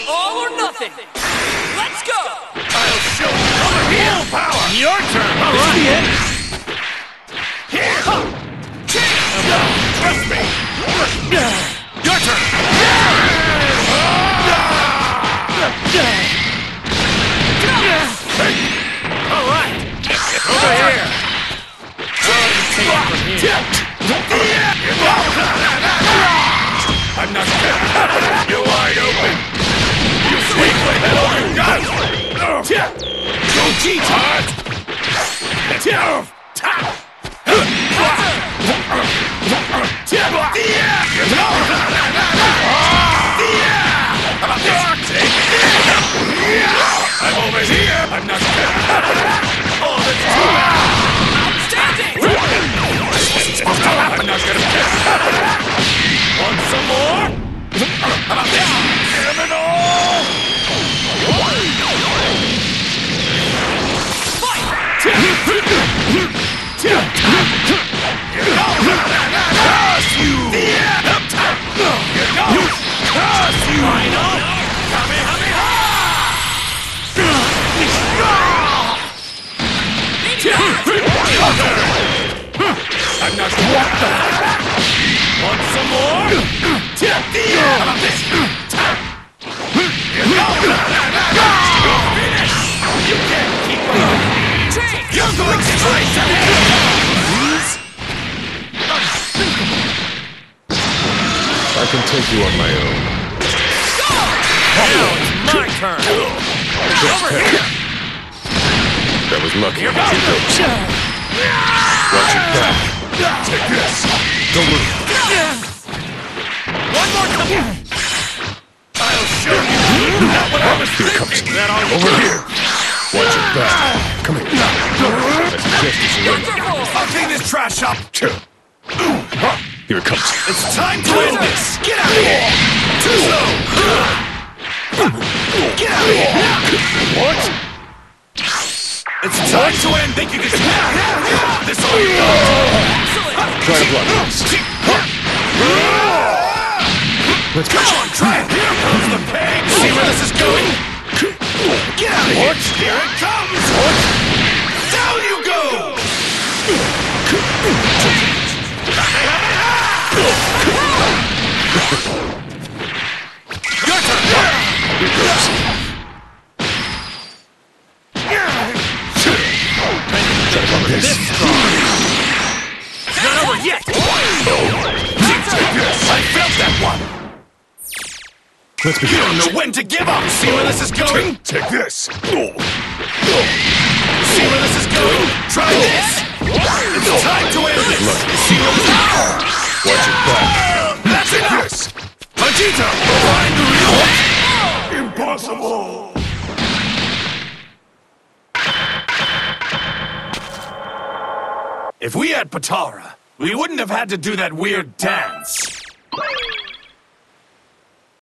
All or nothing! Let's go! I'll show you over here! Full power! Your turn! All right! Here! Trust me! Your turn! Hey! All right! Over here! I'm not dead! You're wide open! You sweep with all you got! Go cheat! I'm over here! I'm not dead! Oh, that's too bad! Outstanding! I'm not gonna get. Want some more? How about this? Criminal! Fight! Curse you! Curse you! Final! Kamehameha! I'm not what the? Want some more? How about this? Finish! You can't keep up! You're going straight to hell! I can take you on my own. Now it's my turn! Over here! That was lucky. You're about to go! Watch your back. Take this! Don't move. One more time! I'll show you! Not what I was Here it comes. That all Over here. Watch your back. Come here. That's just as you like. I'll clean this trash up! Here it comes. It's time to end this! Get out of here! Too slow! Get out of here! What? It's time to end! Think you can this all? Try to block this. Let's go. Come on, try it! Here comes the peg! See where this is going? Get out of here! Here it comes! Down you go! Your turn! Here goes. This strong! It's not over yet! I felt that one! Let's You begin. don't know when to give up! See where this is going? Take this. See where this is going? Try this! It's time to end this! See where this is going? Watch your back. That's it! Yes! Vegeta! Find the real one! Impossible! If we had Potara, we wouldn't have had to do that weird dance.